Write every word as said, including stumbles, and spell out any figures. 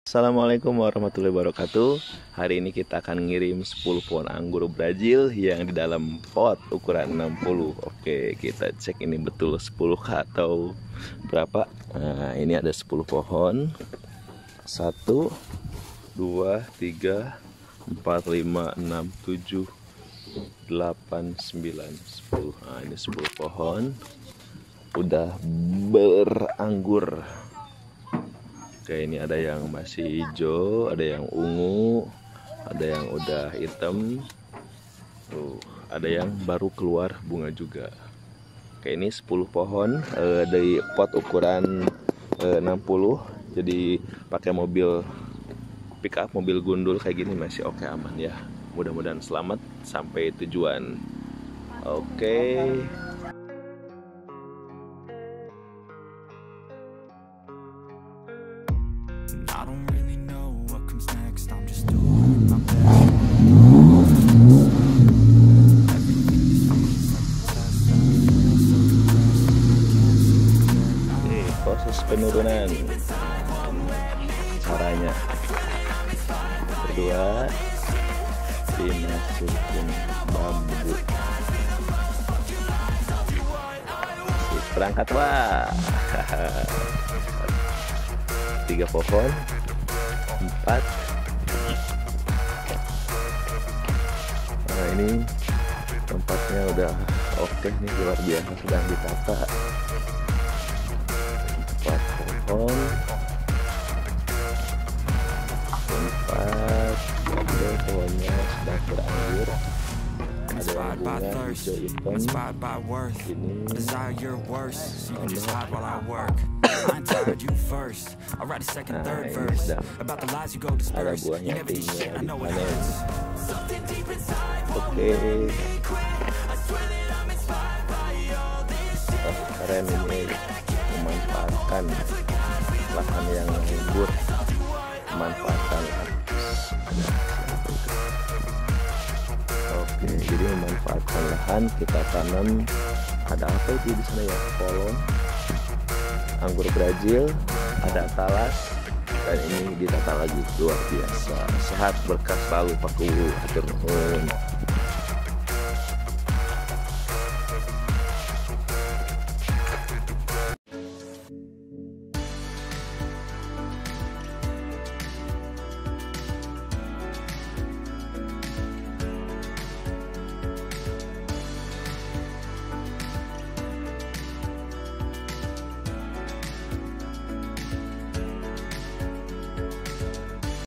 Assalamualaikum warahmatullahi wabarakatuh. Hari ini kita akan ngirim sepuluh pohon anggur Brazil yang di dalam pot ukuran enam puluh. Oke, kita cek ini betul sepuluh atau berapa. Nah, ini ada sepuluh pohon. satu, dua, tiga, empat, lima, enam, tujuh, delapan, sembilan, sepuluh. Nah, ini sepuluh pohon udah beranggur. Oke, ini ada yang masih hijau, ada yang ungu, ada yang udah hitam, tuh, ada yang baru keluar bunga juga. Oke, ini sepuluh pohon eh, dari pot ukuran eh, enam puluh, jadi pakai mobil pick up, mobil gundul kayak gini masih oke, aman ya. Mudah-mudahan selamat sampai tujuan. Oke. I don't really know what comes next. I'm just doing my best. Ini proses penurunan. Caranya kedua, dimasukin bambu. Berangkat, wah. Tiga pohon, empat. Nah, ini tempatnya udah oke nih, luar biasa, sedang ditata. Empat pohon, empat. Oke, pohonnya sedang beranggur. Ada yang bunga hijau hitam. Ini Desire your worst, so you can just hide while I work. I tired you first. I write a second, third verse about the lies you go disperse. You never did shit, I know it hurts. Oke. Oh, keren ini, memanfaatkan lahan yang subur, memanfaatkan. Oke, jadi memanfaatkan lahan, kita tanam. Ada apa itu di sana ya? Kolom anggur Brazil, ada talas, dan ini ditata lagi. Luar biasa, sehat berkah selalu Pak Guru. Atur nuhun.